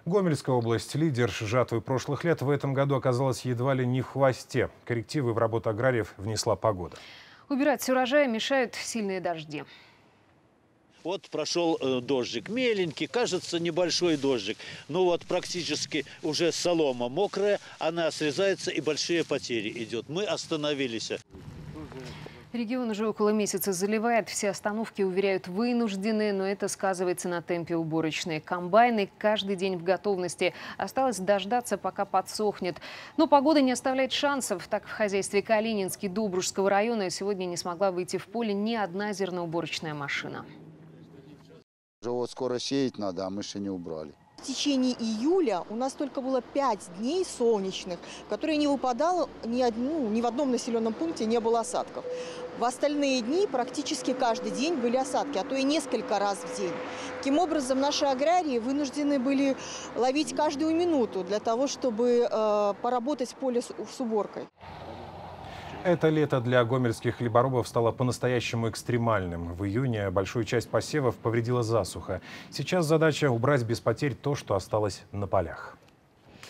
Гомельская область, лидер жатвы прошлых лет, в этом году оказалась едва ли не в хвосте. Коррективы в работу аграриев внесла погода. Убирать с урожая мешают сильные дожди. Вот прошел дождик, меленький, кажется, небольшой дождик. Но вот практически уже солома мокрая, она срезается и большие потери идет. Мы остановились. Регион уже около месяца заливает. Все остановки, уверяют, вынуждены, но это сказывается на темпе уборочной. Комбайны каждый день в готовности. Осталось дождаться, пока подсохнет. Но погода не оставляет шансов. Так в хозяйстве Калининский Добружского района сегодня не смогла выйти в поле ни одна зерноуборочная машина. Уже вот скоро сеять надо, а мы еще не убрали. В течение июля у нас только было 5 дней солнечных, которые не выпадало ни в одном населенном пункте не было осадков. В остальные дни практически каждый день были осадки, а то и несколько раз в день. Таким образом, наши аграрии вынуждены были ловить каждую минуту для того, чтобы поработать в поле с уборкой. Это лето для гомельских хлеборобов стало по-настоящему экстремальным. В июне большую часть посевов повредила засуха. Сейчас задача убрать без потерь то, что осталось на полях.